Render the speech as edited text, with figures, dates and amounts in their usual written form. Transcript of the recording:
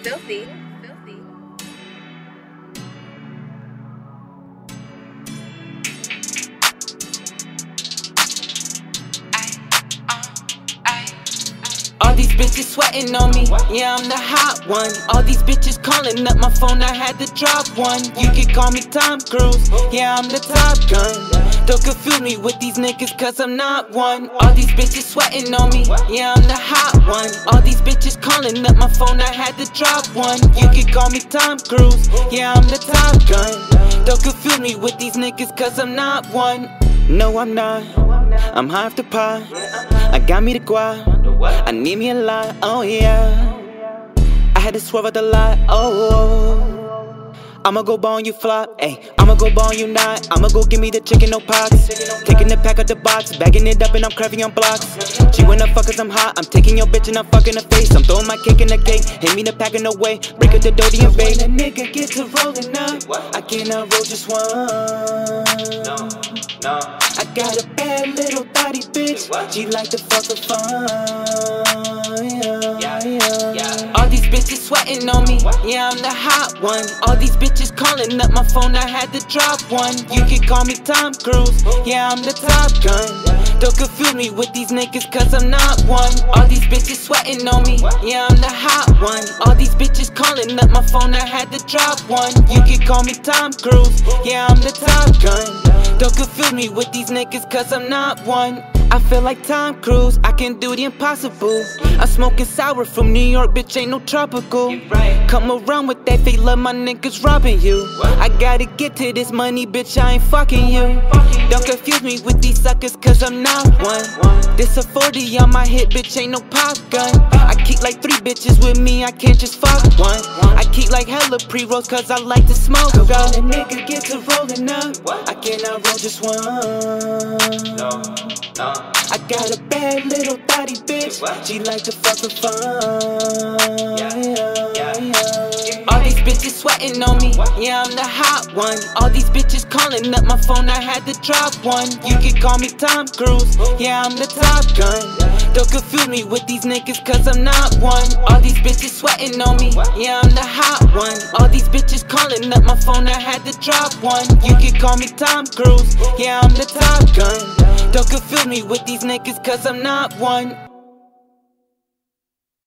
filthy. All these bitches sweating on me, yeah, I'm the hot one. All these bitches calling up my phone, I had to drop one. You can call me Tom Cruise, yeah, I'm the Top Gun. Don't confuse me with these niggas cause I'm not one. All these bitches sweating on me, yeah, I'm the hot one. All these bitches calling up my phone, I had to drop one. You can call me Tom Cruise, yeah, I'm the Top Gun. Don't confuse me with these niggas cause I'm not one. No, I'm not, I'm high off the pot. I got me the guap, I need me a lot, oh yeah. I had to swerve out the lot, oh. I'ma go ball on you flop, ayy. I'ma go ball on you not. I'ma go give me the chicken, no pox. Taking the pack out the box, bagging it up and I'm crafting on blocks. She wanna fuck cause I'm hot, I'm taking your bitch and I'm fucking her face. I'm throwing my cake in the cake, hit me the packing away. Break up the dirty and bake. When a nigga get to rolling up, I cannot roll just one. I got a bad little body bitch, she like to fuck for fun. All these bitches sweating on me, yeah, I'm the hot one. All these bitches calling up my phone, I had to drop one. You can call me Tom Cruise, yeah, I'm the Top Gun. Don't confuse me with these niggas cause I'm not one. All these bitches sweating on me, yeah, I'm the hot one. All these bitches calling up my phone, I had to drop one. You can call me Tom Cruise, yeah, I'm the Top Gun. Don't confuse me with these niggas cause I'm not one. I feel like Tom Cruise, I can do the impossible. I'm smoking sour from New York, bitch, ain't no tropical. Come around with that fake love, my niggas robbing you. I gotta get to this money, bitch, I ain't fucking you. Don't confuse me with these suckers cause I'm not one. This a 40 on my hip, bitch, ain't no pop gun. I keep like 3 bitches with me, I can't just fuck one. I keep like hella pre-rolls cause I like to smoke. When a nigga get to rolling up, I cannot roll just one. I got a bad little body bitch, she like to fuck for fun. All these bitches sweating on me, yeah, I'm the hot one. All these bitches calling up my phone, I had to drop one. You can call me Tom Cruise, yeah, I'm the Top Gun. Don't confuse me with these niggas cause I'm not one. All these bitches sweating on me, yeah, I'm the hot one. All these bitches calling up my phone, I had to drop one. You can call me Tom Cruise, yeah, I'm the Top Gun. Don't confuse me with these niggas cause I'm not one.